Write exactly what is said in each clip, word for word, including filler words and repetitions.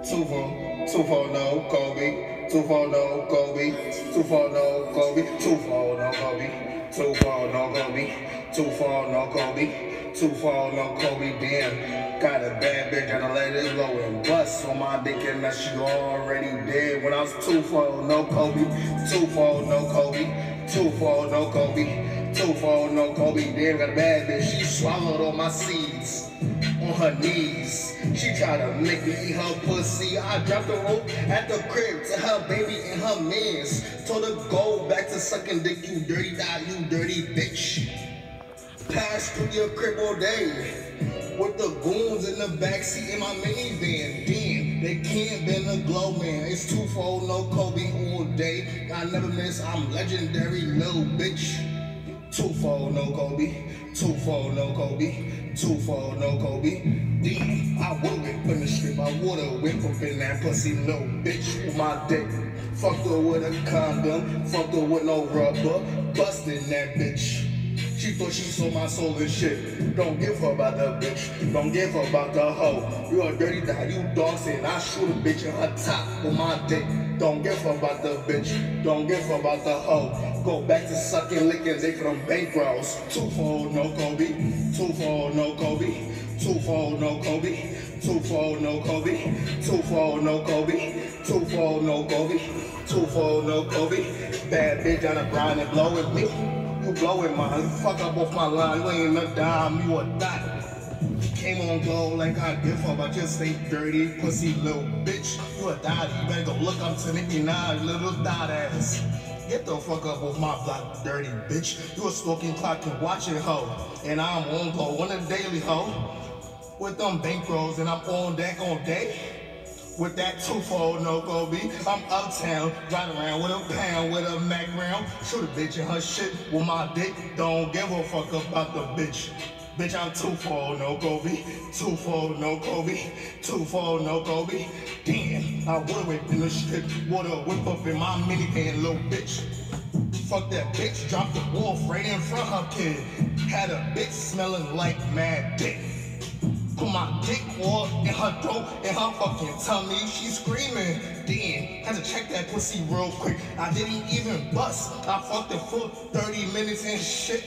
Two for, two for no Kobe. Two for no Kobe. Two for no Kobe. Two for no Kobe. Two for no Kobe. Two for no Kobe. Two for no Kobe. Damn, got a bad bitch, gotta let it blow and bust on my dick and that she already dead. When I was two for no Kobe. Two for no Kobe. Two for no Kobe. Two for no Kobe. Damn, got a bad bitch. She swallowed all my seeds on her knees. She tried to make me eat her pussy. I dropped the rope at the crib to her baby and her mans. Told her go back to sucking dick, you dirty guy, you dirty bitch. Pass through your crib all day with the goons in the backseat in my minivan. Damn, they can't bend the glow, man. It's two fold, no Kobe all day. I never miss, I'm legendary, little bitch. Two fold, no Kobe. Two fold, no Kobe. Two fold, no Kobe. Damn, I would whip in the strip. I would've whip up in that pussy, little bitch with my dick. Fucked her with a condom. Fucked her with no rubber. Busted that bitch. She thought she sold my soul and shit. Don't give her about the bitch. Don't give her about the hoe. You a dirty guy, you dog saying I shoot a bitch in her top with my dick. Don't give her about the bitch. Don't give her about the hoe. Go back to sucking, licking dick from bankrolls. Two fold, no Kobe. Two fold, no Kobe. Two fold, no Kobe. Two fold, no Kobe. Two fold, no Kobe. Two fold, no Kobe. Two fold, no Kobe. Bad bitch on the grind and blow with me. You blowing mine, fuck up off my line, you ain't a dime, you a dot. Came on go like I give up, I just ain't dirty, pussy little bitch. You a dotty, you better go look up to Nicki Minaj, little dot ass. Get the fuck up off my block, dirty bitch. You a stalking clock and watching hoe. And I'm on go on a daily hoe. With them bankrolls and I'm on deck on day. With that two-fold no Kobe, I'm uptown, riding around with a pound, with a Mac round. Shoot a bitch in her shit with my dick, don't give a fuck about the bitch. Bitch, I'm two-fold no Kobe, two-fold no Kobe, two-fold no Kobe. Damn, I would've whipped in the strip, would've whip up in my minivan, little bitch. Fuck that bitch, dropped the wolf right in front of her kid. Had a bitch smelling like mad dick. Put my dick all in her throat and her fucking tummy. She screaming. Damn, had to check that pussy real quick. I didn't even bust. I fucked it for thirty minutes and shit.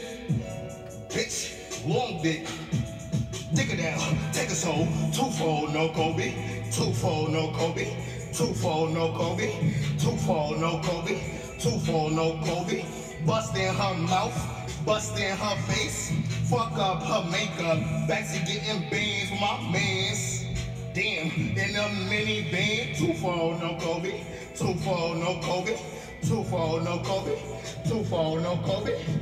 Bitch, long dick. Dick it down, take a soul. Two-fold, no Kobe. Two-fold, no Kobe. Two-fold, no Kobe. Two-fold, no Kobe. Two-fold, no Kobe. Bust in her mouth, bust in her face. Fuck up her makeup, back to getting bands with my mans. Damn, in a minivan. Two-fold, no Kobe. Two-fold, no Kobe. Two-fold, no Kobe. Two-fold, no Kobe.